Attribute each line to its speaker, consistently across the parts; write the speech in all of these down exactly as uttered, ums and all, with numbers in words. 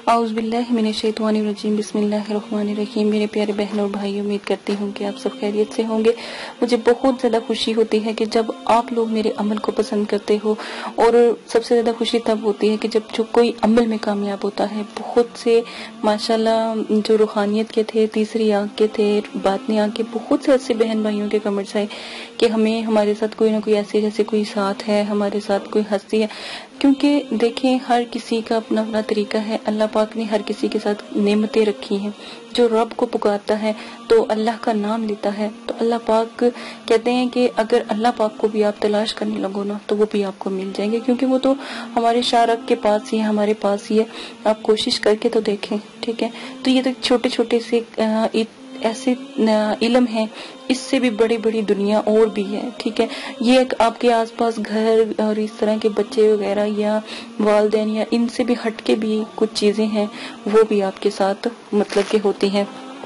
Speaker 1: اعوذ باللہ من الشیطان الرجیم، بسم اللہ الرحمن الرحیم۔ میرے پیارے بہنوں اور بھائیوں، امید کرتی ہوں کہ آپ سب خیریت سے ہوں گے۔ مجھے بہت زیادہ خوشی ہوتی ہے کہ جب آپ لوگ میرے عمل کو پسند کرتے ہو، اور سب سے زیادہ خوشی تب ہوتی ہے کہ جب جو کوئی عمل میں کامیاب ہوتا ہے۔ بہت سے ماشاءاللہ جو روحانیت کے تھے، تیسری آنکھ کے تھے، باطنی آنکھ کے، بہت سے ایسے بہن بھائیوں کے کمنٹس آئے کہ ہمیں ہمارے ساتھ کوئی نہ کوئی ایسے جیسے کوئی ساتھ ہے، ہمارے ساتھ کوئی ہستی ہے۔ کیونکہ دیکھیں، ہر کسی کا اپنا اپنا طریقہ ہے۔ اللہ پاک نے ہر کسی کے ساتھ نعمتیں رکھی ہیں۔ جو رب کو پکارتا ہے تو اللہ کا نام لیتا ہے تو اللہ پاک کہتے ہیں کہ اگر اللہ پاک کو بھی آپ تلاش کرنے لگو نا تو وہ بھی آپ کو مل جائیں گے، کیونکہ وہ تو ہمارے شارک کے پاس ہی ہے، ہمارے پاس ہی ہے۔ آپ کوشش کر کے تو دیکھیں، ٹھیک ہے۔ تو یہ تو چھوٹے چھوٹے سے ایسے علم ہیں، اس سے بھی بڑی بڑی دنیا اور بھی ہے، ٹھیک ہے۔ یہ ایک آپ کے آس پاس گھر اور اس طرح کے بچے وغیرہ یا والدین یا ان سے بھی ہٹ کے بھی کچھ چیزیں ہیں، وہ بھی آپ کے ساتھ مطلب کہ ہوتی ہیں،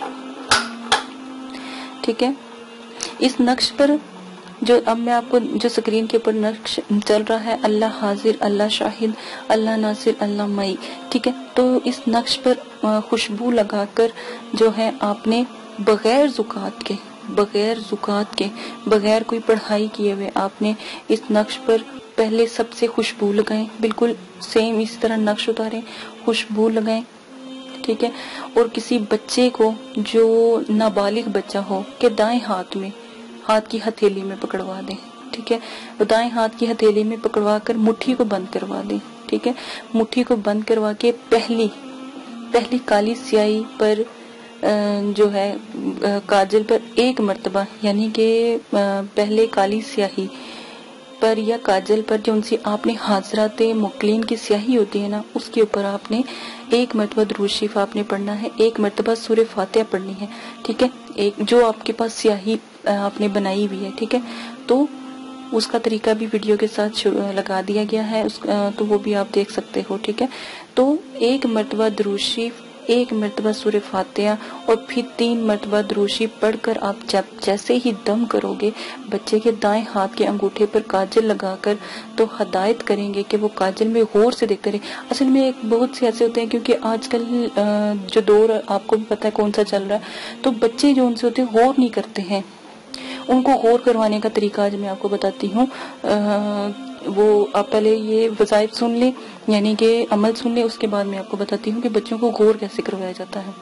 Speaker 1: ٹھیک ہے۔ اس نقش پر جو اب میں آپ کو جو سکرین کے اوپر نقش چل رہا ہے، اللہ حاضر، اللہ شاہد، اللہ ناصر، اللہ مئی، ٹھیک ہے۔ تو اس نقش پر خوشبو لگا کر جو ہے آپ نے بغیر زکوٰۃ کے بغیر زکوٰۃ کے بغیر کوئی پڑھائی کیے ہوئے آپ نے اس نقش پر پہلے سب سے خوشبو لگائیں، بالکل سیم اس طرح نقش اتاریں، خوشبو لگائیں، ٹھیک ہے۔ اور کسی بچے کو جو نابالغ بچہ ہو کہ دائیں ہاتھ میں ہاتھ کی ہتھیلی میں پکڑوا دیں، ٹھیک ہے۔ دائیں ہاتھ کی ہتھیلی میں پکڑوا کر مٹھی کو بند کروا دیں، ٹھیک ہے۔ مٹھی کو بند کروا کے پہلی پہلی کالی سیاہی پر جو ہے کاجل پر ایک مرتبہ، یعنی کہ پہلے کالی سیاہی پر یا کاجل پر جو ان سے آپ نے حاضرات مقلین کی سیاہی ہوتی ہے نا، اس کے اوپر آپ نے ایک مرتبہ درود شریف آپ نے پڑھنا ہے، ایک مرتبہ سورہ فاتحہ پڑھنی ہے، ٹھیک ہے۔ ایک جو آپ کے پاس سیاہی آپ نے بنائی ہوئی ہے، ٹھیک ہے۔ تو اس کا طریقہ بھی ویڈیو کے ساتھ لگا دیا گیا ہے، تو وہ بھی آپ دیکھ سکتے ہو، ٹھیک ہے۔ تو ایک مرتبہ درود شریف، ایک مرتبہ سورہ فاتحہ اور پھر تین مرتبہ درود شریف پڑھ کر آپ جب جیسے ہی دم کرو گے، بچے کے دائیں ہاتھ کے انگوٹھے پر کاجل لگا کر تو ہدایت کریں گے کہ وہ کاجل میں غور سے دیکھتے رہے۔ اصل میں ایک بہت سے ایسے ہوتے ہیں، کیونکہ آج کل جو دور آپ کو بھی پتہ ہے کون سا چل رہا ہے، تو بچے جو ان سے ہوتے ہیں غور نہیں کرتے ہیں۔ ان کو غور کروانے کا طریقہ آج میں آپ کو بتاتی ہوں۔ وہ آپ پہلے یہ وظائف سن لیں، یعنی کہ عمل سن لیں، اس کے بعد میں آپ کو بتاتی ہوں کہ بچوں کو غور کیسے کروایا جاتا ہے۔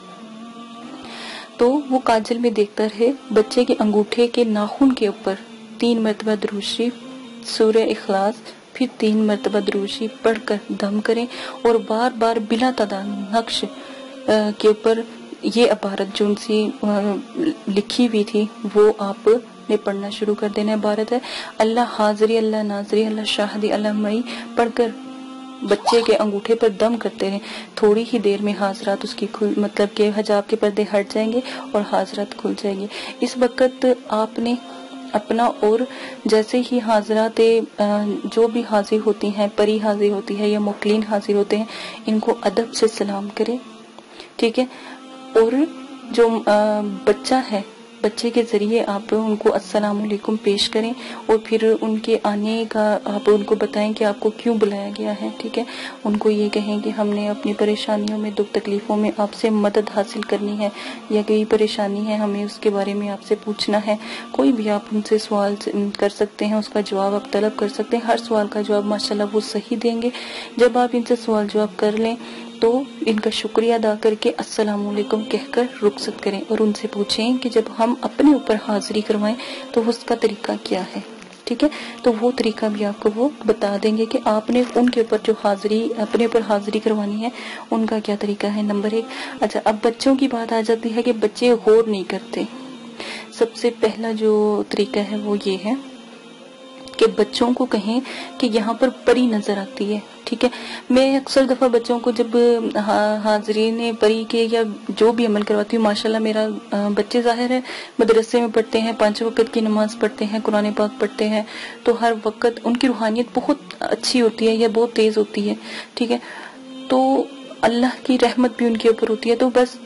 Speaker 1: تو وہ کاجل میں دیکھتا رہے، بچے کے انگوٹھے کے ناخن کے اوپر تین مرتبہ درود شریف، سورہ اخلاص، پھر تین مرتبہ درود شریف پڑھ کر دم کریں، اور بار بار بلا تعداد نقش کے اوپر یہ عبارت جو ان سے لکھی ہوئی تھی وہ آپ نے پڑھنا شروع کر دینا۔ عبارت ہے اللہ حاضری، اللہ ناظری، اللہ شاہدی، اللہ مئی، پڑھ کر بچے کے انگوٹھے پر دم کرتے رہیں۔ تھوڑی ہی دیر میں حاضرات اس کی کھل مطلب کہ حجاب کے پردے ہٹ جائیں گے اور حاضرات کھل جائیں گے۔ اس وقت آپ نے اپنا، اور جیسے ہی حاضرات جو بھی حاضر ہوتی ہیں، پری حاضر ہوتی ہے یا مقلین حاضر ہوتے ہیں، ان کو ادب سے سلام کریں، ٹھیک ہے۔ اور جو بچہ ہے، بچے کے ذریعے آپ ان کو السلام علیکم پیش کریں، اور پھر ان کے آنے کا آپ ان کو بتائیں کہ آپ کو کیوں بلایا گیا ہے، ٹھیک ہے۔ ان کو یہ کہیں کہ ہم نے اپنی پریشانیوں میں، دکھ تکلیفوں میں آپ سے مدد حاصل کرنی ہے، یا کوئی پریشانی ہے ہمیں اس کے بارے میں آپ سے پوچھنا ہے۔ کوئی بھی آپ ان سے سوال کر سکتے ہیں، اس کا جواب آپ طلب کر سکتے ہیں۔ ہر سوال کا جواب ماشاءاللہ وہ صحیح دیں گے۔ جب آپ ان سے سوال جواب کر لیں تو ان کا شکریہ ادا کر کے السلام علیکم کہہ کر رخصت کریں، اور ان سے پوچھیں کہ جب ہم اپنے اوپر حاضری کروائیں تو اس کا طریقہ کیا ہے، ٹھیک ہے۔ تو وہ طریقہ بھی آپ کو وہ بتا دیں گے کہ آپ نے ان کے اوپر جو حاضری اپنے اوپر حاضری کروانی ہے ان کا کیا طریقہ ہے، نمبر ایک۔ اچھا، اب بچوں کی بات آ جاتی ہے کہ بچے غور نہیں کرتے۔ سب سے پہلا جو طریقہ ہے وہ یہ ہے کہ بچوں کو کہیں کہ یہاں پر پری نظر آتی ہے، ٹھیک ہے۔ میں اکثر دفعہ بچوں کو جب حاضرین پری کے یا جو بھی عمل کرواتی ہوں، ماشاءاللہ میرا بچے ظاہر ہے مدرسے میں پڑھتے ہیں، پانچ وقت کی نماز پڑھتے ہیں، قرآن پاک پڑھتے ہیں، تو ہر وقت ان کی روحانیت بہت اچھی ہوتی ہے یا بہت تیز ہوتی ہے، ٹھیک ہے۔ تو اللہ کی رحمت بھی ان کے اوپر ہوتی ہے، تو بس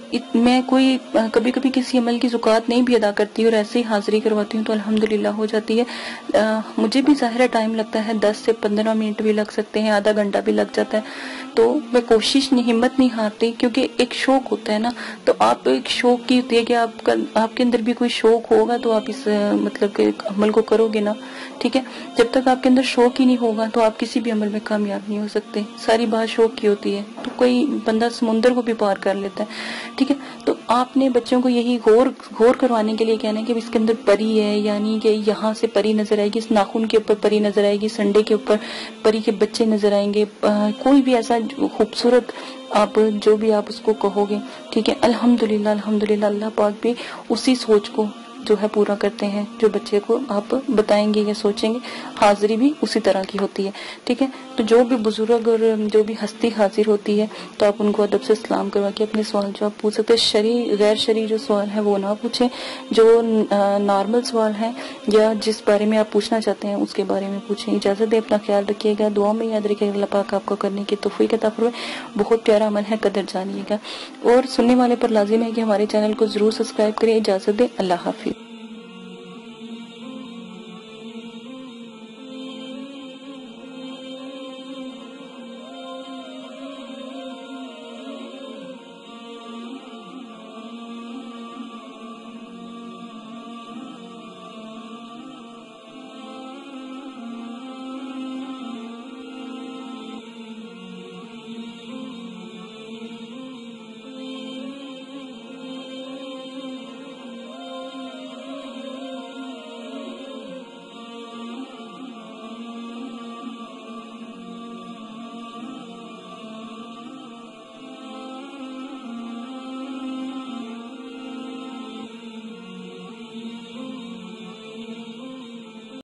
Speaker 1: میں کوئی کبھی کبھی کسی عمل کی زکوٰۃ نہیں بھی ادا کرتی اور ایسے ہی حاضری کرواتی ہوں تو الحمدللہ ہو جاتی ہے۔ مجھے بھی ظاہر ٹائم لگتا ہے، دس سے پندرہ منٹ بھی لگ سکتے ہیں، آدھا گھنٹہ بھی لگ جاتا ہے، تو میں کوشش نہیں، ہمت نہیں ہارتی، کیونکہ ایک شوق ہوتا ہے نا، تو آپ ایک شوق کی ہوتی ہے کہ آپ کا آپ کے اندر بھی کوئی شوق ہوگا تو آپ اس مطلب کہ عمل کو کرو گے نا، ٹھیک ہے۔ جب تک آپ کے اندر شوق ہی نہیں ہوگا تو آپ کسی بھی عمل میں کامیاب نہیں ہو سکتے، ساری بات شوق کی ہوتی ہے، تو کوئی بندہ سمندر کو بھی پار کر لیتا ہے، ٹھیک ہے۔ تو آپ نے بچوں کو یہی غور غور کروانے کے لیے کہنا ہے کہ اس کے اندر پری ہے، یعنی کہ یہاں سے پری نظر آئے گی، اس ناخن کے اوپر پری نظر آئے گی، سنڈے کے اوپر پری کے بچے نظر آئیں گے، کوئی بھی ایسا خوبصورت آپ جو بھی آپ اس کو کہو گے، ٹھیک ہے۔ الحمدللہ الحمدللہ اللہ پاک بھی اسی سوچ کو جو ہے پورا کرتے ہیں، جو بچے کو آپ بتائیں گے یا سوچیں گے، حاضری بھی اسی طرح کی ہوتی ہے، ٹھیک ہے۔ تو جو بھی بزرگ اور جو بھی ہستی حاضر ہوتی ہے تو آپ ان کو ادب سے سلام کروا کے اپنے سوال جو آپ پوچھ سکتے ہیں، شرعی غیر شرعی جو سوال ہے وہ نہ پوچھیں، جو نارمل سوال ہے یا جس بارے میں آپ پوچھنا چاہتے ہیں اس کے بارے میں پوچھیں۔ اجازت دے، اپنا خیال رکھیے گا، دعا میں یاد رکھیے گا، اللہ پاک آپ کو کرنے کی توفیق عطا فرمائے۔ بہت پیارا عمل ہے، قدر جانیے گا، اور سننے والے پر لازم ہے کہ ہمارے چینل کو ضرور سبسکرائب کریں۔ اجازت دے، اللہ حافظ۔